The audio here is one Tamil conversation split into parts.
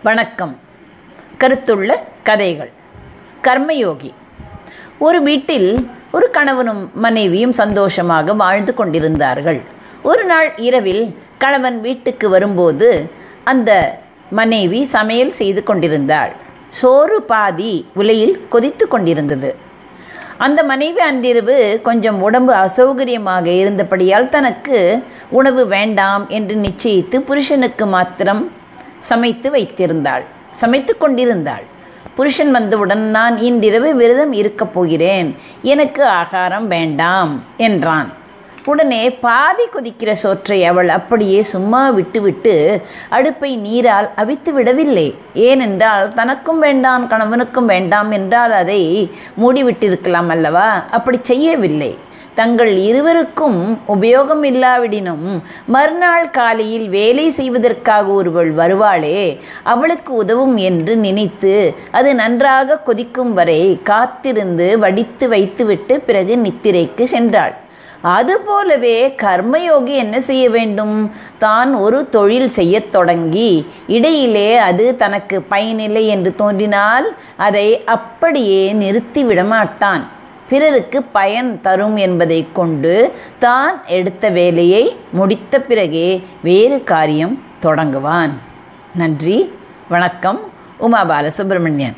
வணக்கம். கருத்துள்ள கதைகள். கர்மயோகி. ஒரு வீட்டில் ஒரு கணவனும் மனைவியும் சந்தோஷமாக வாழ்ந்து கொண்டிருந்தார்கள். ஒரு நாள் இரவில் கணவன் வீட்டுக்கு வரும்போது அந்த மனைவி சமையல் செய்து கொண்டிருந்தாள். சோறு பாதி உலையில் கொதித்து கொண்டிருந்தது. அந்த மனைவி அன்றிரவு கொஞ்சம் உடம்பு அசௌகரியமாக இருந்தபடியால் தனக்கு உணவு வேண்டாம் என்று நிச்சயித்து புருஷனுக்கு மாத்திரம் சமைத்து கொண்டிருந்தாள். புருஷன் வந்தவுடன், நான் இன்றிரவு விரதம் இருக்கப் போகிறேன், எனக்கு ஆகாரம் வேண்டாம் என்றான். உடனே பாதி கொதிக்கிற சோற்றை அவள் அப்படியே சும்மா விட்டுவிட்டு அடுப்பை நீரால் அவித்து விடவில்லை. ஏனென்றால் தனக்கும் வேண்டாம் கணவனுக்கும் வேண்டாம் என்றால் அதை மூடிவிட்டிருக்கலாம் அல்லவா? அப்படி செய்யவில்லை. தங்கள் இருவருக்கும் உபயோகம் இல்லாவிடினும் மறுநாள் காலையில் வேலை செய்வதற்காக ஒருவள் வருவாளே, அவளுக்கு உதவும் என்று நினைத்து அது நன்றாக கொதிக்கும் வரை காத்திருந்து வடித்து வைத்துவிட்டு பிறகு நித்திரைக்கு சென்றாள். அதுபோலவே கர்மயோகி என்ன செய்ய வேண்டும்? தான் ஒரு தொழில் செய்ய தொடங்கி இடையிலே அது தனக்கு பயனில்லை என்று தோன்றினால் அதை அப்படியே நிறுத்திவிடமாட்டான். பிறருக்கு பயன் தரும் என்பதை கொண்டு தான் எடுத்த வேலையை முடித்த பிறகே வேறு காரியம் தொடங்குவான். நன்றி, வணக்கம். உமாபாலசுப்ரமணியன்.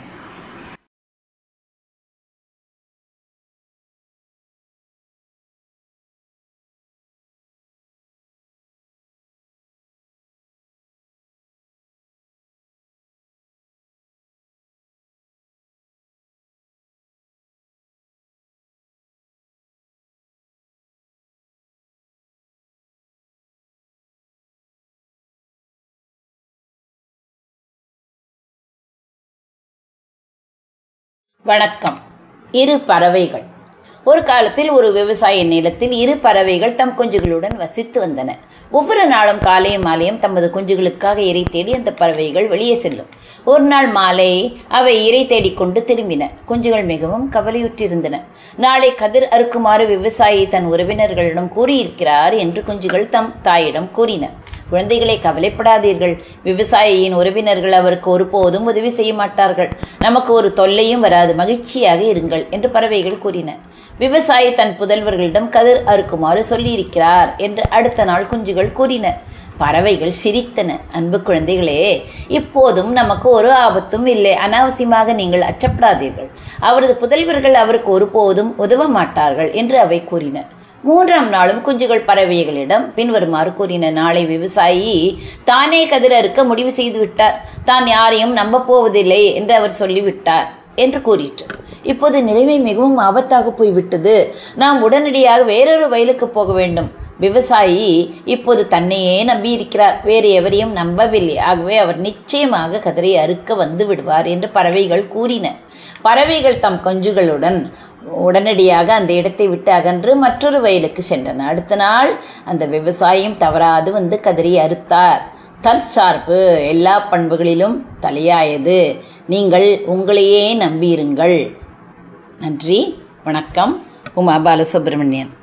வணக்கம். இரு பறவைகள். ஒரு காலத்தில் ஒரு விவசாய நிலத்தில் இரு பறவைகள் தம் குஞ்சுகளுடன் வசித்து வந்தன. ஒவ்வொரு நாளும் காலையும் மாலையும் தமது குஞ்சுகளுக்காக இரை தேடி அந்த பறவைகள் வெளியே செல்லும். ஒரு நாள் மாலை அவை இரை தேடிக்கொண்டு திரும்பின. குஞ்சுகள் மிகவும் கவலையுற்றிருந்தன. நாளை கதிர் அறுக்குமாறு விவசாயி தன் உறவினர்களிடம் கூறியிருக்கிறார் என்று குஞ்சுகள் தம் தாயிடம் கூறின. குழந்தைகளை, கவலைப்படாதீர்கள், விவசாயியின் உறவினர்கள் அவருக்கு ஒருபோதும் உதவி செய்ய மாட்டார்கள், நமக்கு ஒரு தொல்லையும் வராது, மகிழ்ச்சியாக இருங்கள் என்று பறவைகள் கூறின. விவசாயி தன் புதல்வர்களிடம் கதிர் அறுக்குமாறு சொல்லியிருக்கிறார் என்று அடுத்த நாள் குஞ்சுகள் கூறின. பறவைகள் சிரித்தன. அன்பு குழந்தைகளே, இப்போதும் நமக்கு ஒரு ஆபத்தும் இல்லை, அனாவசியமாக நீங்கள் அச்சப்படாதீர்கள், அவரது புதல்வர்கள் அவருக்கு ஒருபோதும் உதவ மாட்டார்கள் என்று அவை கூறின. மூன்றாம் நாளும் குஞ்சுகள் பறவைகளிடம் பின்வருமாறு கூறின. நாளை விவசாயி தானே கதிர் அறுக்க முடிவு செய்து விட்டார், தான் யாரையும் நம்ப போவதில்லை என்று அவர் சொல்லிவிட்டார் என்று கூறிற்று. இப்போது நிலைமை மிகவும் ஆபத்தாக போய்விட்டது, நாம் உடனடியாக வேறொரு வயலுக்கு போக வேண்டும். விவசாயி இப்போது தன்னையே நம்பியிருக்கிறார், வேறு எவரையும் நம்பவில்லை, ஆகவே அவர் நிச்சயமாக கதிரை அறுக்க வந்து விடுவார் என்று பறவைகள் கூறின. பறவைகள் தம் குஞ்சுகளுடன் உடனடியாக அந்த இடத்தை விட்டு அகன்று மற்றொரு வயலுக்கு சென்றன. அடுத்த நாள் அந்த விவசாயியும் தவறாது வந்து கதிரை அறுத்தார். தற்சார்பு எல்லா பண்புகளிலும் தலையாயது. நீங்கள் உங்களையே நம்பியிருங்கள். நன்றி, வணக்கம். உமாபாலசுப்ரமணியன்.